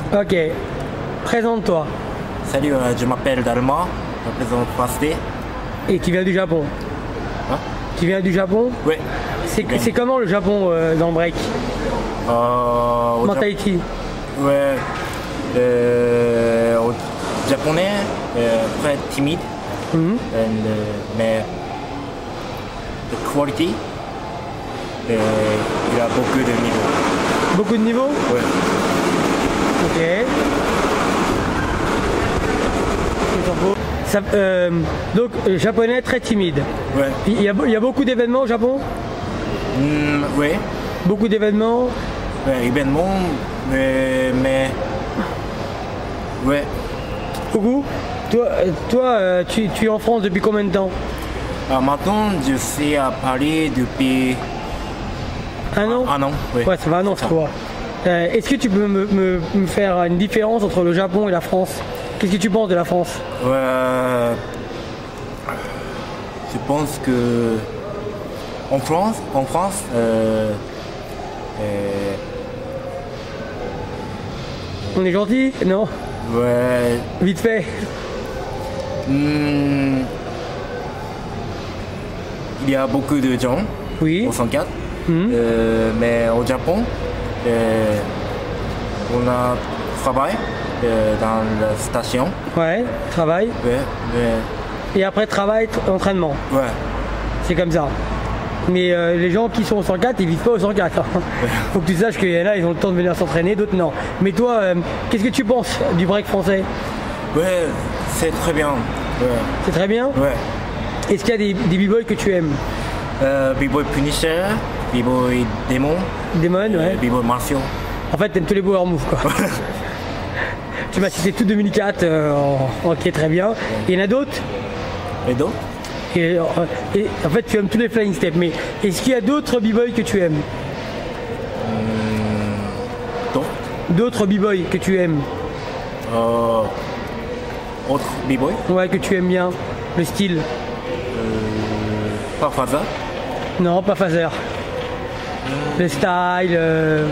Ok. Présente-toi. Salut, je m'appelle Dalma, je représente Fasté. Et tu viens du Japon. Hein? Tu viens du Japon? Oui. C'est comment le Japon dans le break? Mentalité. Ouais. Au japonais, très timide. Mais the quality, il a beaucoup de niveaux. Beaucoup de niveaux? Ouais. Ok. Ça, donc japonais très timide. Ouais. Il y a beaucoup d'événements au Japon? Ouais. Beaucoup d'événements? Ouais, événements, mais ouais. Beaucoup? Toi, tu es en France depuis combien de temps? Maintenant, je suis à Paris depuis un an? Un an, oui. Ouais, ça va un an, je crois. Est-ce que tu peux me faire une différence entre le Japon et la France? Qu'est-ce que tu penses de la France? Ouais, je pense que en France, on est gentil? Non? ouais, Vite fait. il y a beaucoup de gens Oui. au 104, mais au Japon, on a travail dans la station. Ouais, travail. Ouais, Et après travail, entraînement. ouais. C'est comme ça. Mais les gens qui sont au 104, ils vivent pas au 104. Hein. Faut que tu saches qu'il y en a, ils ont le temps de venir s'entraîner, d'autres non. Mais toi, qu'est-ce que tu penses du break français? Ouais, c'est très bien. Ouais. C'est très bien? Ouais. Est-ce qu'il y a des b-boys que tu aimes? B-boy Punisher, B-boy Démon, Demon, ouais. B-boy Martial. En fait, t'aimes tous les power moves, quoi. Tu m'as cité tout 2004, ok, très bien. Il y en a d'autres? Et d'autres? Et en fait, tu aimes tous les flying steps, mais est-ce qu'il y a d'autres b-boys que tu aimes? D'autres b-boys que tu aimes? Autre b-boy? Ouais, que tu aimes bien, le style? Pas Faza? Non, pas Phaser. Le style,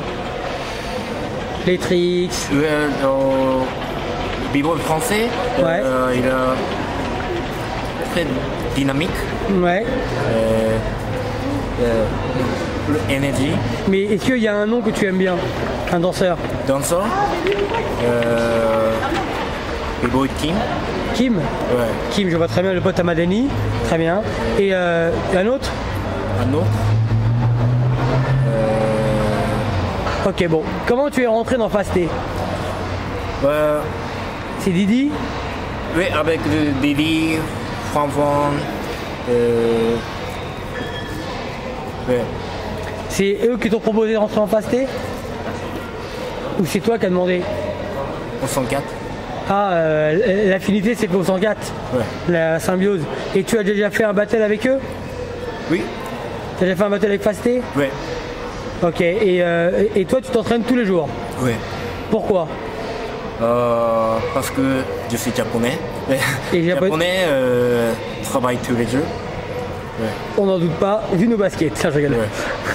les tricks. B-boy français, Ouais. il est très dynamique. Ouais. Énergie. Mais est-ce qu'il y a un nom que tu aimes bien? Un danseur? Danseur. B-boy Kim. Kim? Ouais. Kim, je vois très bien le pote à Madani. Très bien. Et un autre? Un autre. Ok, bon. Comment tu es rentré dans Fasté? C'est Didi? Oui, avec le Didi, Fanfan. Ouais. C'est eux qui t'ont proposé de rentrer en Fasté? Ou c'est toi qui as demandé? Au 104. Ah, l'affinité c'est au 104, Ouais. la symbiose. Et tu as déjà fait un battle avec eux? Oui. Tu as déjà fait un battle avec Fasté? Ouais. Ok, et toi tu t'entraînes tous les jours? Ouais. Pourquoi? Parce que je suis japonais. Et Japonais travaille tous les jours. Ouais. On n'en doute pas, vu nos baskets, ça je rigole. Ouais.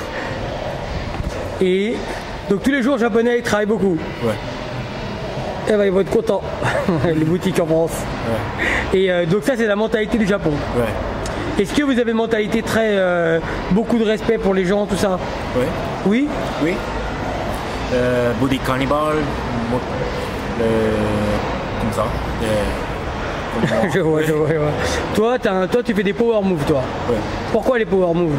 Et donc tous les jours japonais ils travaillent beaucoup. Ouais. Eh ben ils vont être contents, les boutiques en France. Ouais. Et donc ça c'est la mentalité du Japon. Ouais. Est-ce que vous avez une mentalité très beaucoup de respect pour les gens, tout ça? Ouais. Oui? Oui. Body cannibal. Comme ça. je vois. Toi, tu fais des power moves, toi. Ouais. Pourquoi les power moves?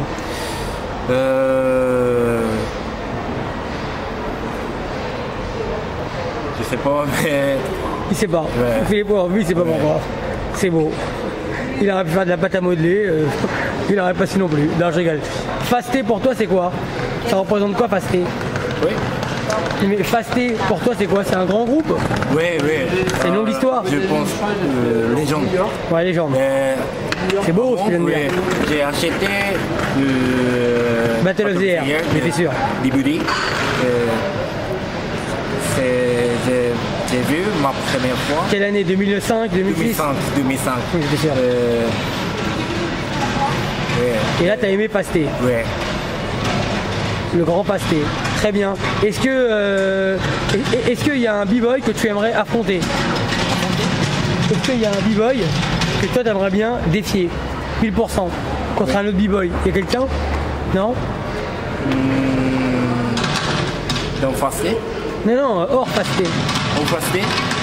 Je sais pas, mais. Il sait pas. Ouais. Il fait les power moves, il sait pas pourquoi. C'est beau. Il aurait pu faire de la pâte à modeler, il aurait pas su non plus. Non, je rigole. Fasté pour toi, c'est quoi? Ça représente quoi, Fasté? Oui. Mais Fasté, pour toi, c'est quoi? C'est un grand groupe? Oui. C'est une longue histoire? Je pense légende. Ouais, légende. C'est beau ce que je viens de dire. J'ai acheté le Battle of the Air, j'étais sûr. DVD. J'ai vu ma première fois. Quelle année? 2005, 2006? 2005. Oui, j'étais sûr. Ouais. Et là, t'as aimé Fasté? Ouais. Le grand Fasté. Très bien. Est-ce qu'il y a un b-boy que tu aimerais affronter? Est-ce qu'il y a un b-boy que toi t'aimerais bien défier 1000% contre un autre b-boy? Il y a quelqu'un? Non? Dans Fasté? Non, hors Fasté. Au Fasté?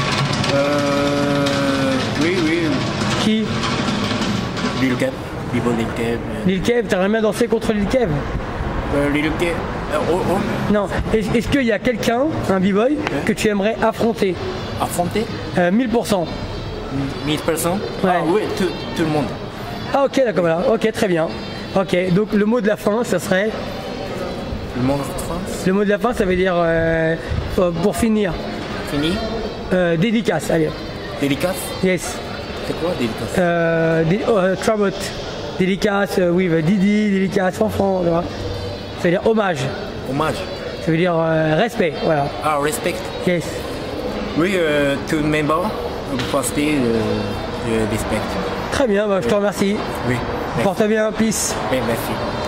Oui. Qui? Lil Kev. B-boy Lil Kev. Lil Kev, t'aimerais bien danser contre Lil Kev? Lil Kev. Non. Est-ce qu'il y a quelqu'un, un b-boy, que tu aimerais affronter? Affronter? 1000%. 1000 personnes? Ouais. Ah oui, tout le monde. Ah ok, d'accord, voilà. Ok, très bien. Ok, donc le mot de la fin, ça serait... Le monde de France? Le mot de la fin, ça veut dire, pour finir, Fini? dédicace, allez. Dédicace? Yes. C'est quoi dédicace? Trabot. Dédicace, oui, Didi, dédicace, enfant, tu vois. Ça veut dire hommage. Hommage? Ça veut dire respect, voilà. Ah, respect? Yes. Oui, tout le membre du Fasté, je respecte. Très bien, bah, je te remercie. Oui. Porte bien, peace. Oui, merci.